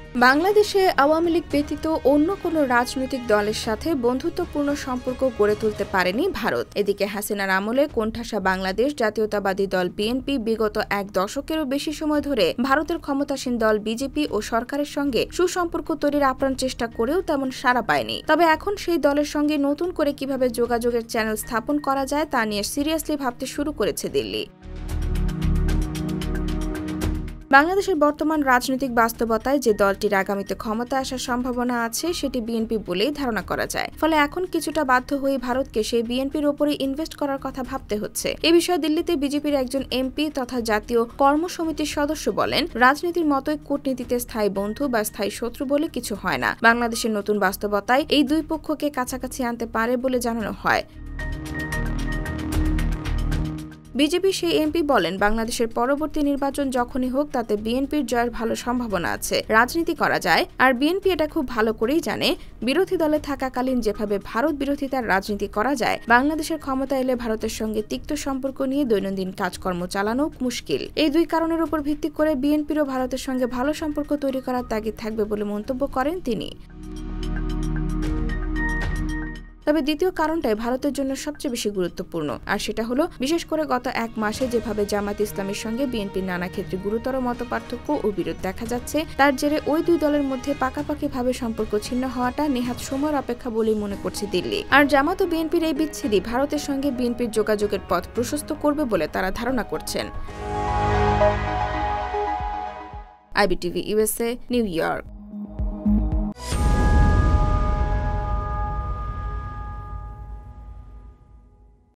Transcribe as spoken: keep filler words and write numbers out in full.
বাংলাদেশে আওয়ামী লীগ ব্যতীত অন্য কোনো রাজনৈতিক দলের সাথে বন্ধুত্বপূর্ণ সম্পর্ক গড়ে তুলতে পারেনি ভারত। এদিকে হাসিনার আমলে কোণঠাসা বাংলাদেশ জাতীয়তাবাদী দল বিএনপি বিগত এক দশকেরও বেশি সময় ধরে ভারতের ক্ষমতাসীন দল বিজেপি ও সরকারের সঙ্গে সুসম্পর্ক তৈরির আপ্রাণ চেষ্টা করেও তেমন সাড়া পায়নি। তবে এখন সেই দলের সঙ্গে নতুন করে কিভাবে যোগাযোগের চ্যানেল স্থাপন করা যায় তা নিয়ে সিরিয়াসলি ভাবতে শুরু করেছে দিল্লি। বাংলাদেশের বর্তমান রাজনৈতিক বাস্তবতায় যে দলটির আগামীতে ক্ষমতায় আসার সম্ভাবনা আছে সেটি বিএনপি বলেই ধারণা করা যায়। ফলে এখন কিছুটা বাধ্য হয়ে ভারতকে সেই বিএনপির ওপরে ইনভেস্ট করার কথা ভাবতে হচ্ছে। এ বিষয়ে দিল্লিতে বিজেপির একজন এমপি তথা জাতীয় কর্মসমিতির সদস্য বলেন, রাজনীতির মতোই কূটনীতিতে স্থায়ী বন্ধু বা স্থায়ী শত্রু বলে কিছু হয় না। বাংলাদেশের নতুন বাস্তবতায় এই দুই পক্ষকে কাছাকাছি আনতে পারে বলে জানানো হয়। বিজেপি সেই এমপি বলেন, বাংলাদেশের পরবর্তী নির্বাচন যখনই হোক তাতে বিএনপির জয়ের ভালো সম্ভাবনা আছে। রাজনীতি করা যায়, আর বিএনপি এটা খুব ভালো করেই জানে। বিরোধী দলে থাকাকালীন যেভাবে ভারত বিরোধিতার রাজনীতি করা যায়, বাংলাদেশের ক্ষমতা এলে ভারতের সঙ্গে তিক্ত সম্পর্ক নিয়ে দৈনন্দিন কাজকর্ম চালানো মুশকিল। এই দুই কারণের উপর ভিত্তি করে বিএনপিরও ভারতের সঙ্গে ভালো সম্পর্ক তৈরি করার তাগিদ থাকবে বলে মন্তব্য করেন তিনি। তবে দ্বিতীয় কারণটাই ভারতের জন্য সবচেয়ে বেশি গুরুত্বপূর্ণ, আর সেটা হলো বিশেষ করে গত এক মাসে যেভাবে জামায়াত ইসলামের সঙ্গে বিএনপির নানা ক্ষেত্রে গুরুতর মতপার্থক্য ও বিরোধ দেখা যাচ্ছে, তার জেরে ওই দুই দলের মধ্যে পাকাপাকিভাবে সম্পর্ক ছিন্ন হওয়াটা নেহাত সময়ের অপেক্ষা বলেই মনে করছে দিল্লি। আর জামাত ও বিএনপির এই বিচ্ছেদই ভারতের সঙ্গে বিএনপির যোগাযোগের পথ প্রশস্ত করবে বলে তারা ধারণা করছেন। IBTV USA, New York.